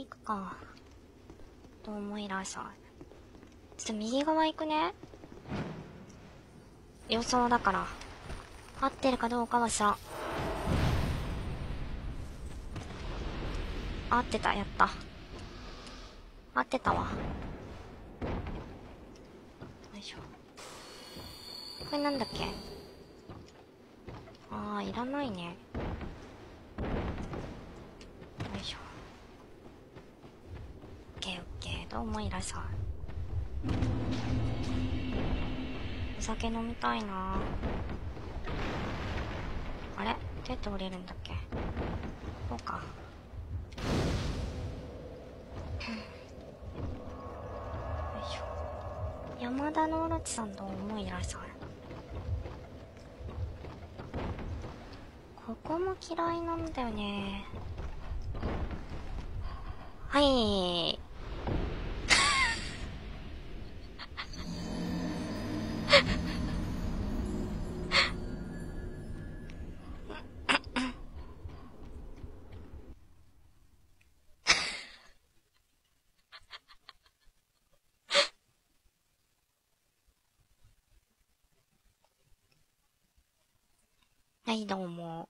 に行くか。どうもいらっしゃい。ちょっと右側行くね。予想だから。合ってるかどうかは知らん。合ってた、やった。合ってたわ。よいしょ。これなんだっけ？あー、いらないね。よいしょ。オッケーオッケー、どうもいらっしゃい。お酒飲みたいな。あれ？どうやって降りるんだっけ？こうか。よいしょ。山田のオロチさんどうもいらっしゃい。ここも嫌いなんだよね。はい。はい、どうも。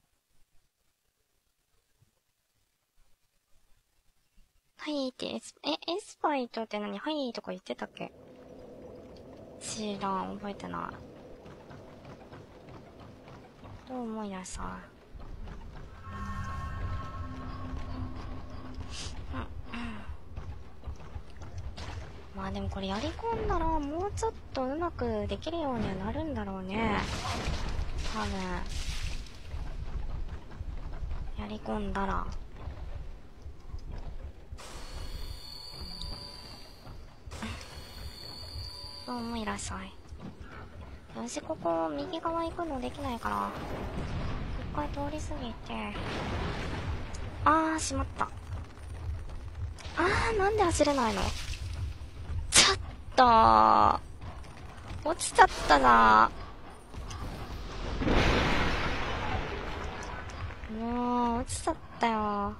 はいってエスパイトって何？はいとか言ってたっけ？知らん、覚えてない。どうもいらっしゃい。まあでもこれやり込んだらもうちょっとうまくできるようにはなるんだろうね。多分。やり込んだら。どうもいらっしゃい。よし、ここ右側行くのできないから、一回通り過ぎて。あー、しまった。なんで走れないの？ちょっと落ちちゃったな。もう、落ちちゃったよ。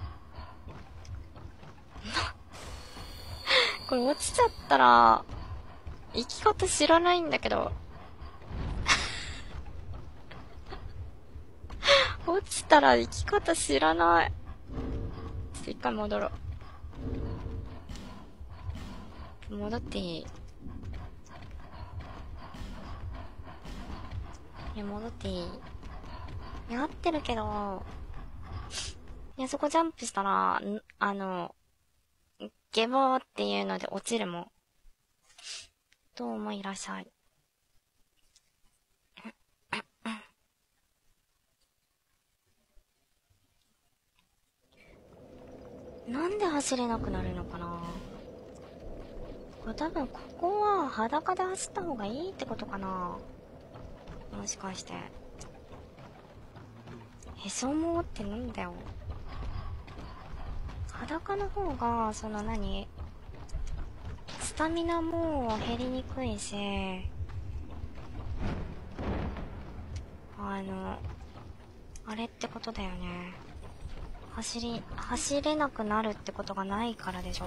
これ落ちちゃったら、生き方知らないんだけど。落ちたら生き方知らない。ちょっと一回戻ろう。戻っていい？いや、戻っていい？いや、合ってるけど、いや、そこジャンプしたら、ゲボーっていうので落ちるもん。どうもいらっしゃい。なんで走れなくなるのかな？これ多分ここは裸で走った方がいいってことかな？もしかして。へそもってなんだよ。裸の方が、スタミナも減りにくいし、あれってことだよね。走れなくなるってことがないからでしょ？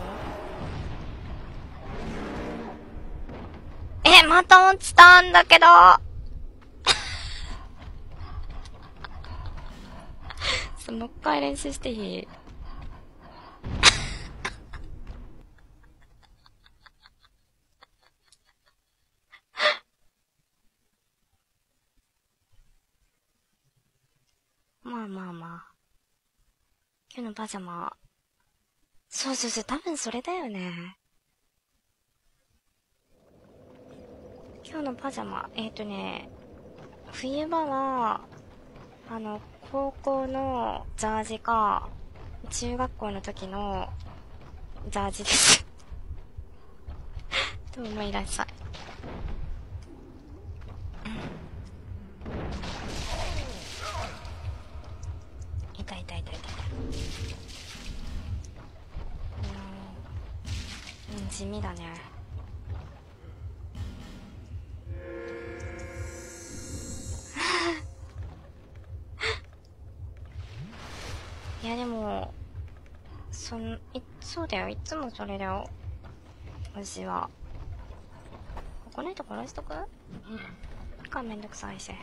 また落ちたんだけどもう一回練習していい？まあまあまあ。今日のパジャマ。そうそうそう、多分それだよね。今日のパジャマ。冬場は、高校のジャージか、中学校の時のジャージです。どうもいらっしゃい。痛い痛い痛い痛い。地味だね。いやでも、 そうだよ、いつもそれだよ。私は。この人殺しとく？かめんどくさいし。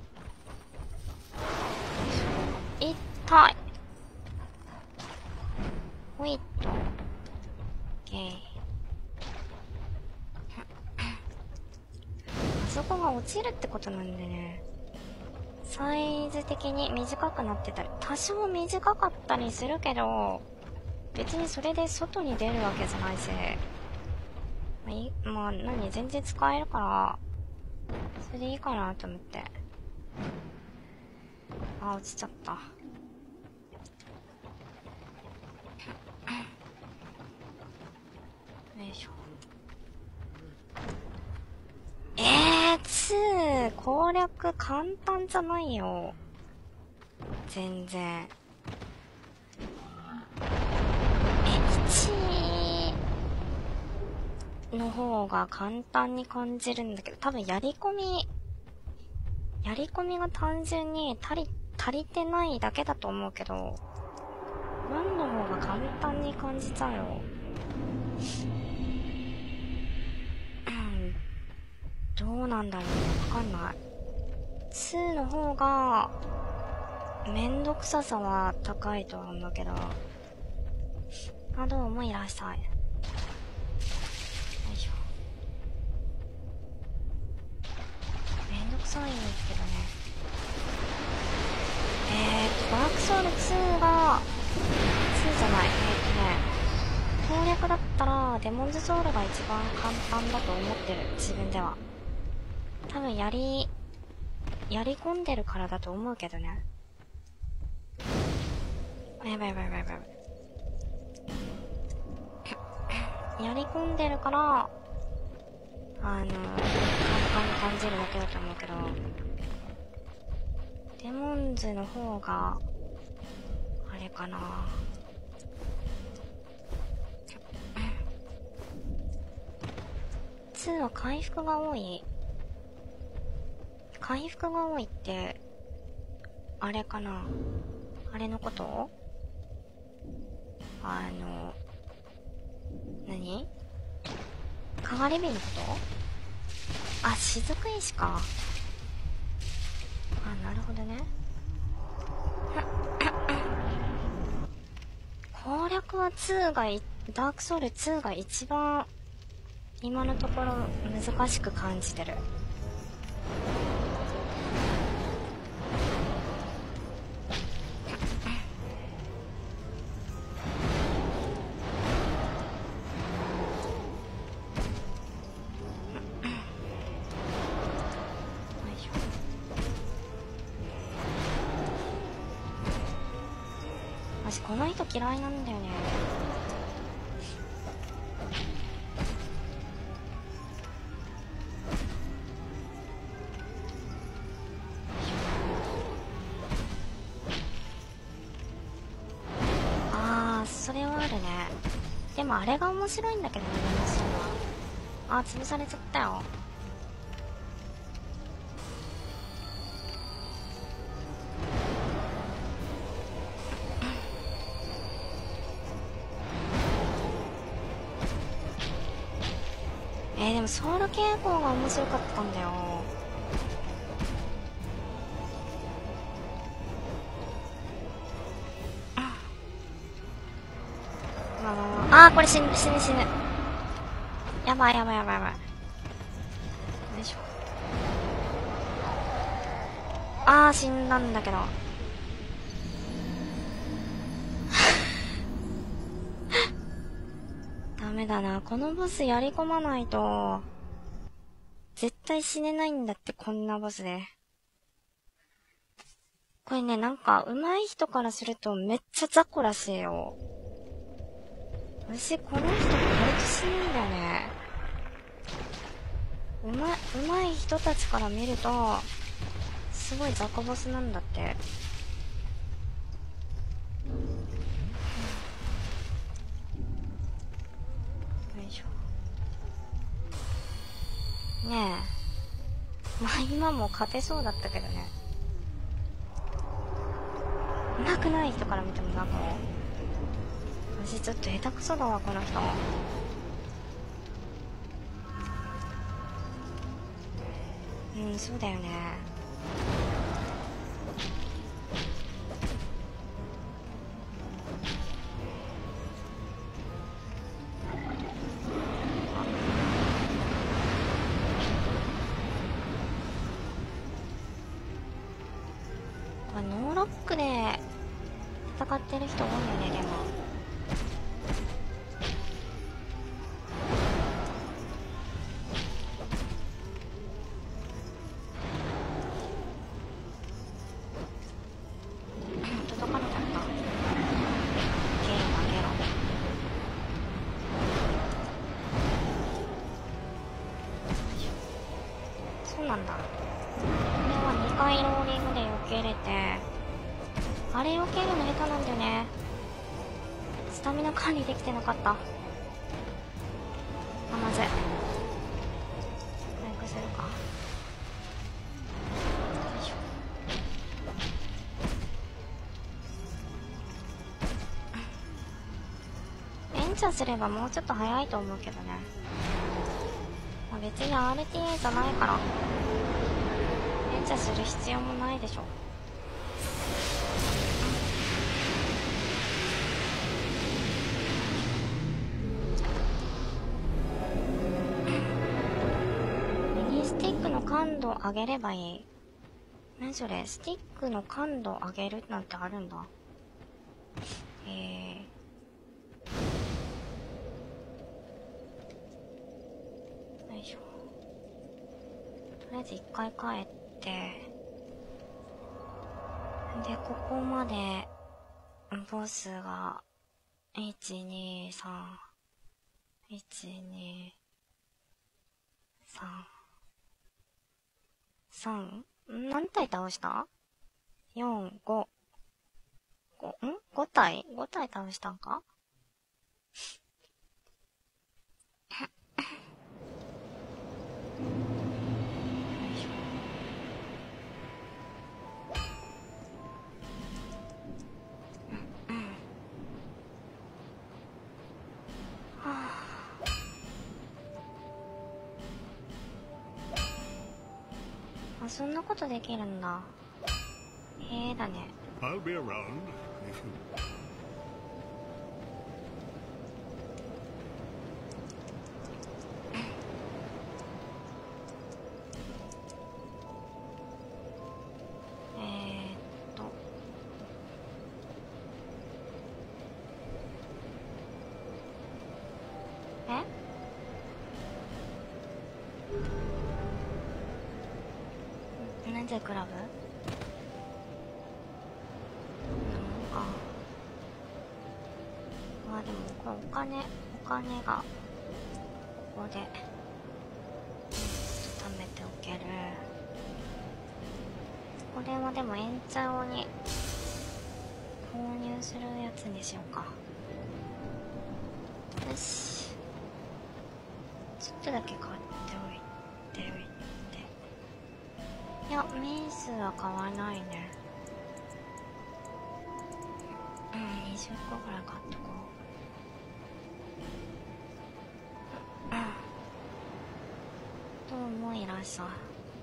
痛い。ほいっと。オッケー。あそこが落ちるってことなんでね。サイズ的に短くなってたり、多少短かったりするけど、別にそれで外に出るわけじゃないし。まあ、全然使えるから、それでいいかなと思って。あ、落ちちゃった。よいしょ。2攻略簡単じゃないよ。全然。1の方が簡単に感じるんだけど、多分やり込みが単純に足りてないだけだと思うけど、1の方が簡単に感じちゃうよ。どうなんだろう、わかんない。2の方が、めんどくささは高いとは思うけど。あ、どうもいらっしゃい。よいしょ。めんどくさいんですけどね。ダークソウル2が、2じゃない、攻略だったら、デモンズソウルが一番簡単だと思ってる、自分では。多分やり込んでるからだと思うけどね。やばい。やり込んでるから、簡単に感じるだけだと思うけど、デモンズの方が、あれかな。2は回復が多い。回復が多いって、あれかな。あれのこと？何？かがり火のこと？あ、雫石か。あ、なるほどね。攻略はダークソウル2が一番、今のところ難しく感じてる。私この人嫌いなんだよね。あー、それはあるね。でもあれが面白いんだけどね、は。あー、潰されちゃったよ。でもソウル傾向が面白かったんだよ。これ死ぬ。やばい。よいしょ。死んだんだけど。ダメだな。このボスやり込まないと、絶対死ねないんだって、こんなボスで。これね、上手い人からするとめっちゃ雑魚らしいよ。私、この人割と死ぬんだよね。上手い人たちから見ると、すごい雑魚ボスなんだって。ねえ。今も勝てそうだったけどね。上手くない人から見ても私ちょっと下手くそだわ、この人。うん、そうだよね。ノーロックで戦ってる人多いよね、でも。届かなかった。ゲームあげろ。そうなんだ。これは2回ローリングで避けれて、あれ避けるの下手なんだよね。スタミナ管理できてなかった。あ、まずい。回復するか。よいしょ。エンチャすればもうちょっと早いと思うけどね。まあ、別に RTA じゃないからエンチャする必要もないでしょ。ミニスティックの感度上げればいい。何それ、スティックの感度上げるなんてあるんだ。よいしょ。とりあえず一回帰ってで、ここまでボスが123 123 3何体倒した？ 4、5、5体 ?5 体倒したんか？あ、そんなことできるんだ。へえだね。 I'll be around if you... なんでクラブ？まあでもこれお金がここで貯めておける。これはでもエンチャオに購入するやつにしようか。よし、ちょっとだけ買っておいていや、名数は買わないね。20個ぐらい買っとこう。どうもいらっしゃい。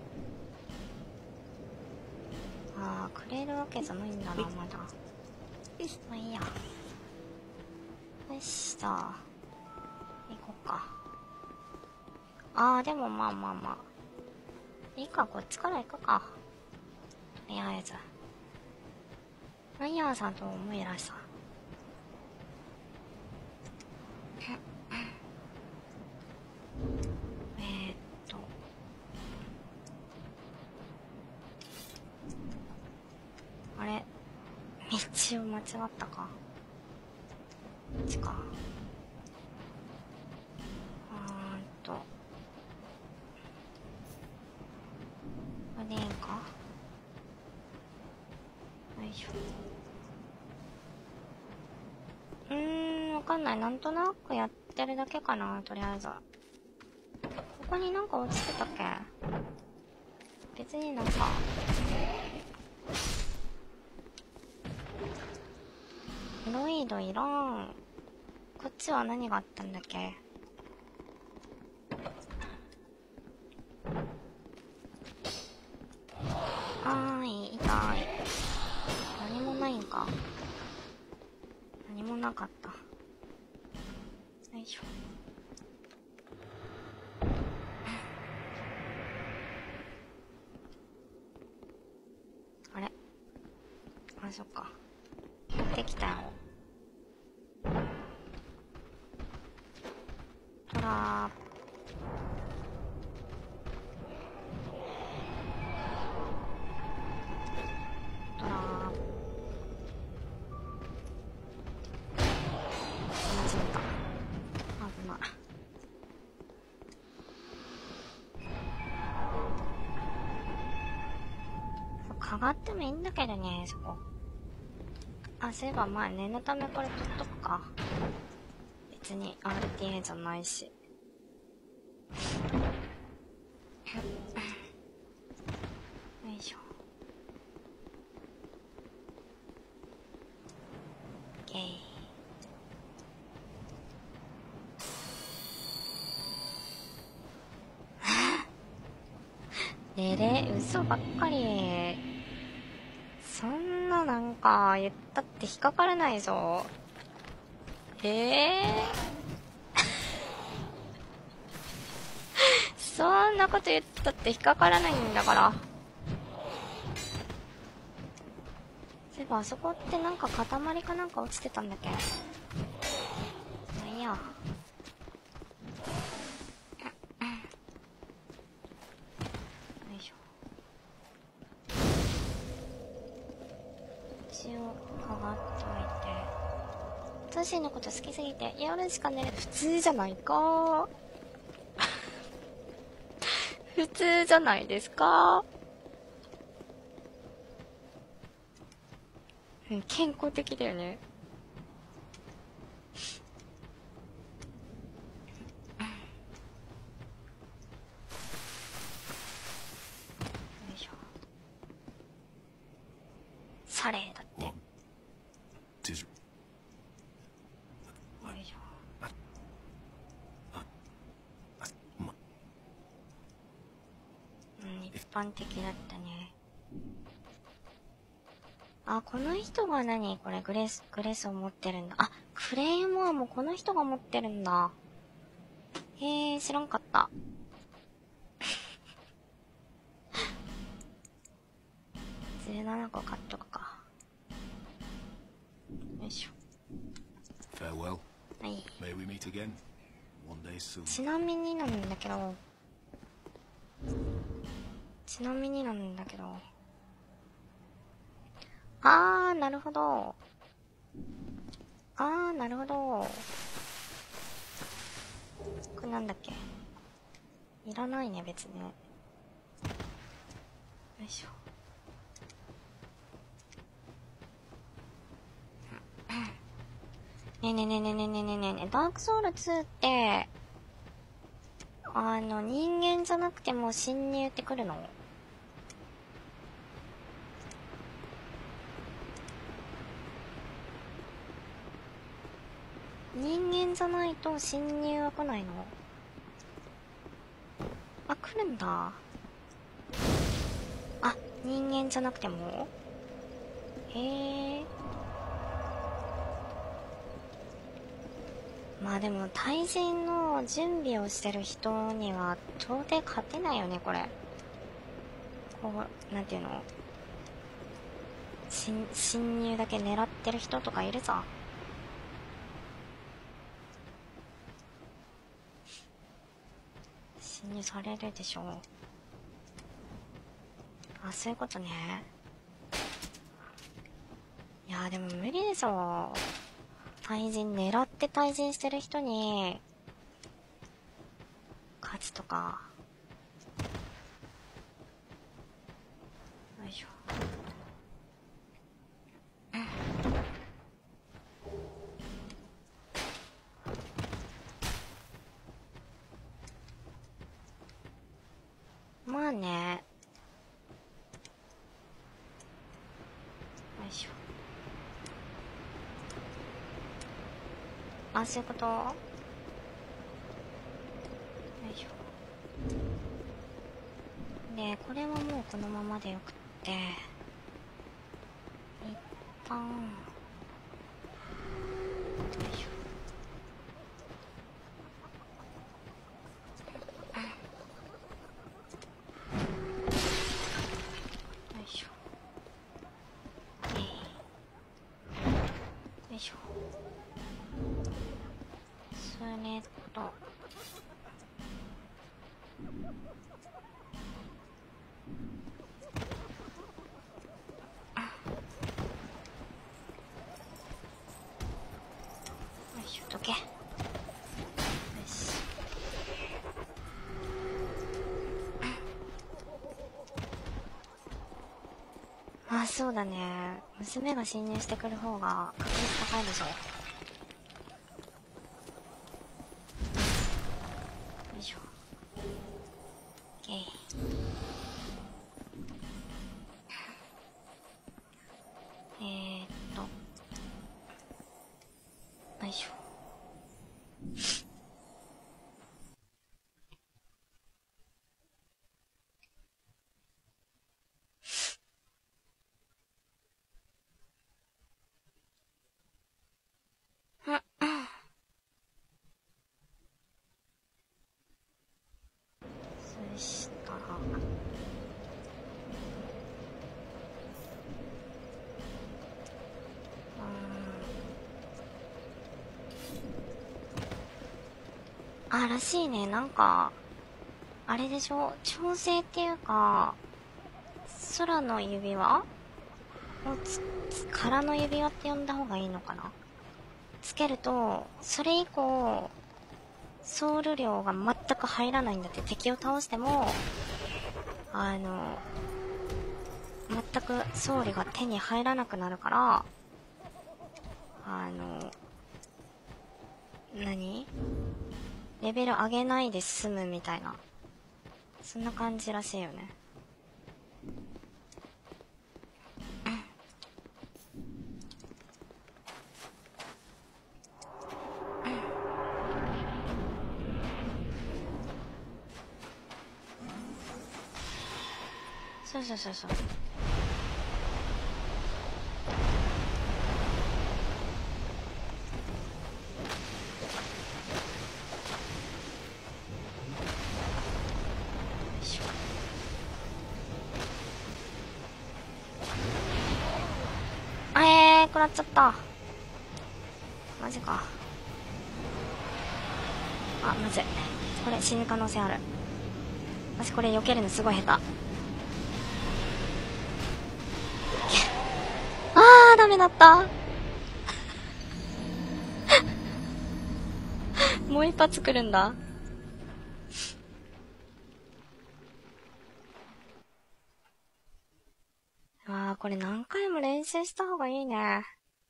ああ、くれるわけじゃないんだな、まだ。まあいいや。よし、じゃあ行こうか。ああ、でもまあまあまあいいか、こっちから行くか。とりあえずライアーさんともいらっしゃい。あれ、道を間違ったか。こっちか。これでいいか。よいしょ。わかんない。なんとなくやってるだけかな、とりあえず。ここになんか落ちてたっけ？別になんかロイドいらん。 こっちは何があったんだっけ。痛い。何もないんか。何もなかった。よいしょ。あれ、あ、そっか。持ってきたよ。トラー。トラー。間違えた。危ない。かがってもいいんだけどね、そこ。あ、そういえば前念のためこれ取っとくか。別に RTA じゃないし。よいしょ。オッケー。嘘ばっかり。そんななんか言ったって引っかからないぞ。そんなこと言ったって引っかからないんだから。そういえばあそこってなんか塊かなんか落ちてたんだっけ。まあいいや。よいしょ。一応かがっといて。トシのこと好きすぎて夜しか寝る。普通じゃないか。普通じゃないですか。うん、健康的だよね。よいしょ。サレーだって。よいしょ。一般的だったね。あ、この人が何これグレスを持ってるんだ。あ、クレイモアもこの人が持ってるんだ。へえ、知らんかった。17個買っとくか。よいしょ。 Farewell. はい。 May we meet again one day soon. ちなみになんだけど。なるほど。なるほど。これなんだっけ。いらないね、別に。よいしょ。ねえねえねえねえねえねえねえねえ、ダークソウル2って、人間じゃなくても侵入ってくるの？人間じゃないと侵入は来ないの？あ、来るんだ。あ、人間じゃなくても？へえ。まあでも対人の準備をしてる人には到底勝てないよね、これ。こう、なんていうの？侵入だけ狙ってる人とかいるぞ。侵入されるでしょう。あ、そういうことね。いやでも無理でしょ。狙って対人してる人に勝つとか。よいしょ。まあね。よいしょ。 あ、そういうこと。よいしょ。で、これはもうこのままでよくって、一旦、よいしょ。よいしょ。よいしょ。それと、よいしょ、どけ。よし。あ、そうだね。娘が侵入してくる方が確率高いでしょ。よいしょ。オッケー。よいしょ。そしたら、あ、らしいね。なんか、あれでしょ、調整っていうか、空の指輪を空の指輪って呼んだ方がいいのかな、つけると、それ以降、ソウル量が全く入らないんだって。敵を倒しても、全くソウルが手に入らなくなるから、何？レベル上げないで済むみたいな。そんな感じらしいよね。そうそうそうそう。食らっちゃった。マジか。あ、まずい。これ死ぬ可能性ある。私これ避けるのすごい下手。あー、ダメだった。もう一発来るんだ。あー、これ何回も練習した方がいいね。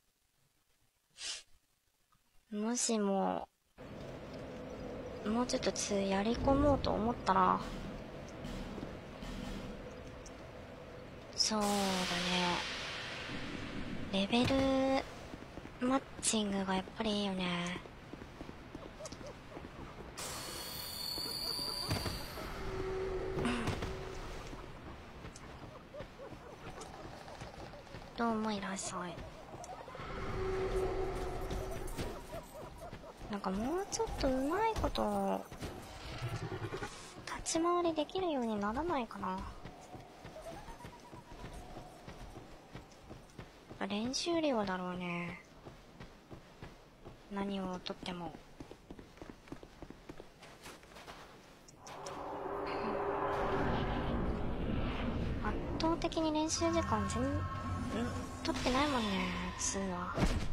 もしもうちょっとやり込もうと思ったら、そうだね。レベルマッチングがやっぱりいいよね。どうもいらっしゃい。なんかもうちょっとうまいこと立ち回りできるようにならないかな。練習量だろうね。何をとっても。圧倒的に練習時間取ってないもんね、2は。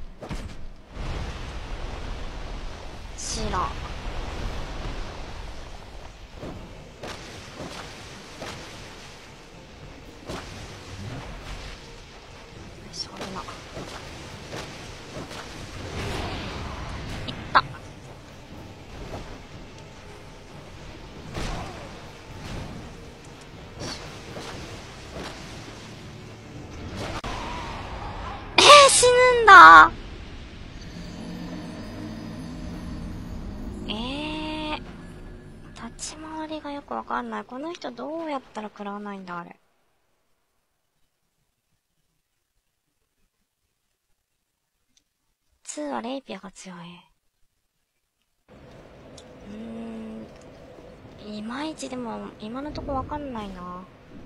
シーラ。そんな。いった。死ぬんだ。 ち回りがよくわかんない。この人どうやったら食らわないんだ、あれ。2はレイピアが強い。いまいちでも、今のとこわかんないな。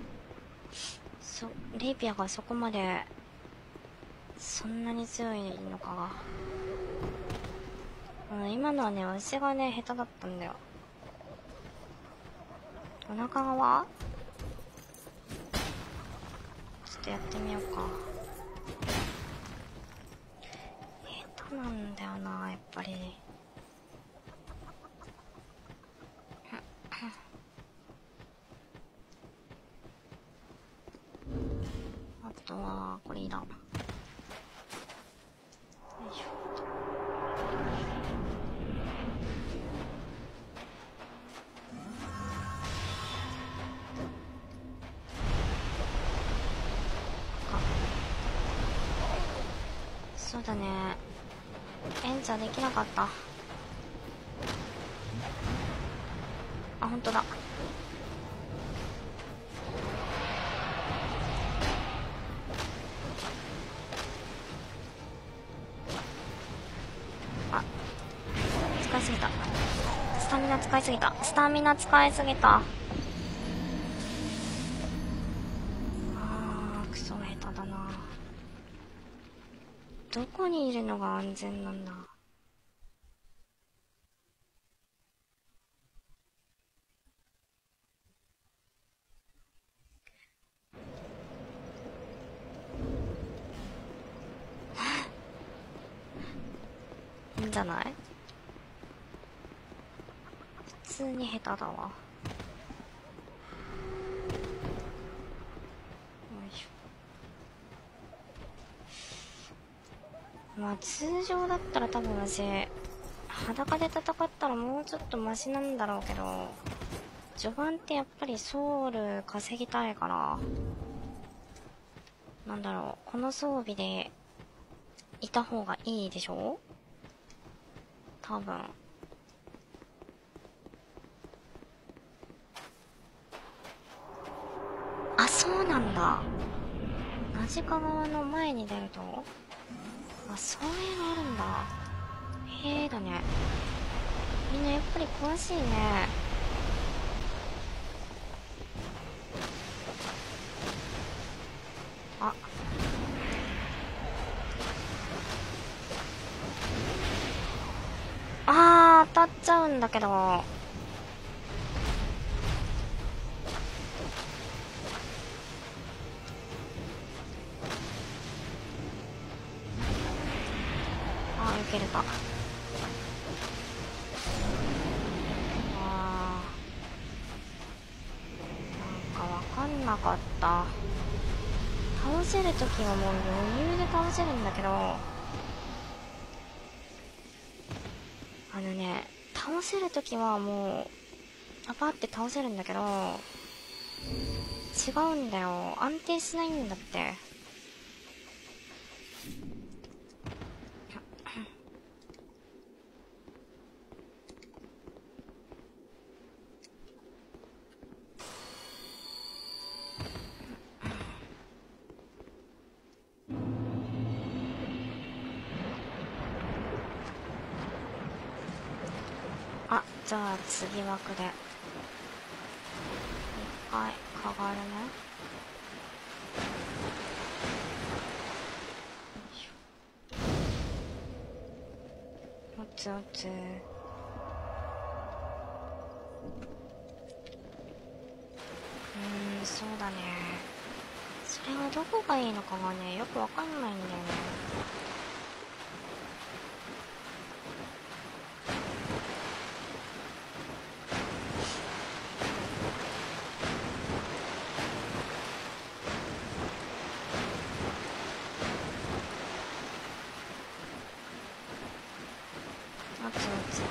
レイピアがそこまで、そんなに強いのかが。今のはね、私がね、下手だったんだよ。お腹側ちょっとやってみようか。下手なんだよな、やっぱり。あとは、これいらん。よいしょ。そうだね。エンチャーできなかった。あ、ほんとだ。あ、使いすぎた。スタミナ使いすぎた。スタミナ使いすぎた。クソ下手だな。どこにいるのが安全なんだ。いいんじゃない？普通に下手だわ。よいしょ。まあ通常だったら多分私、裸で戦ったらもうちょっとマシなんだろうけど、序盤ってやっぱりソウル稼ぎたいから、なんだろう、この装備でいた方がいいでしょ？多分。あ、そうなんだ。ナジカ側の前に出ると、あ、そういうのあるんだ。へえだね。みんなやっぱり詳しいね。あ、当たっちゃうんだけど。受けれた。なんかわかんなかった。倒せるときはもう余裕で倒せるんだけど、倒せるときはもう、パって倒せるんだけど、違うんだよ。安定しないんだって。じゃあ次枠で。一回、かがるね。おつおつ。そうだね。それはどこがいいのかがね、よくわかんないんだよね。おつおつ。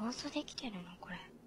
放送できてるのこれ。